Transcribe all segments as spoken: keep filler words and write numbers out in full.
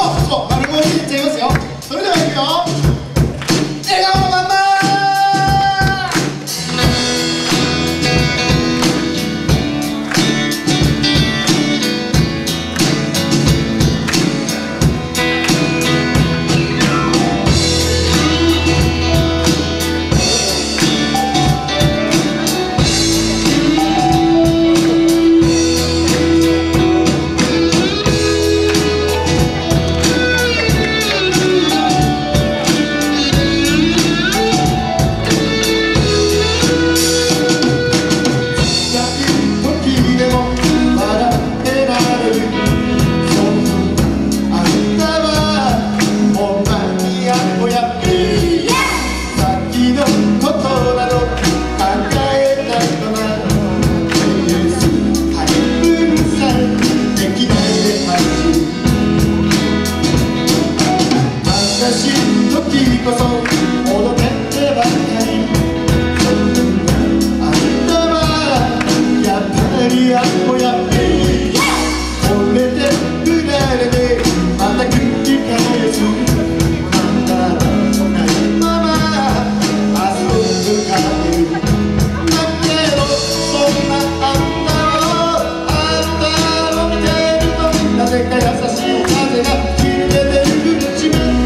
そう丸もいっちゃいますよ。それではいくよ。笑顔のまんま時こそ踊ってばかり。あんたはやっぱりあっこやって褒めて振られてまた繰り返す。あんたはないまま遊ぶかける。だけどそんなあんたをあんたを見てるとなぜか優しい風が切れてる。自分が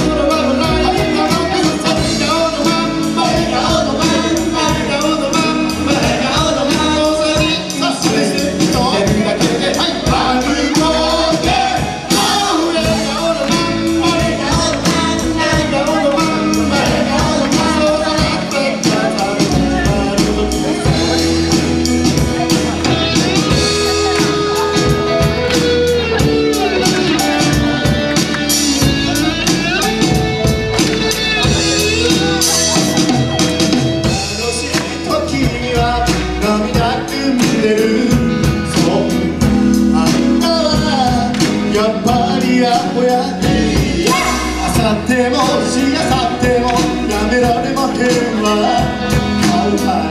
やっぱりあこやってあさってもしあさってもやめられまへんわ。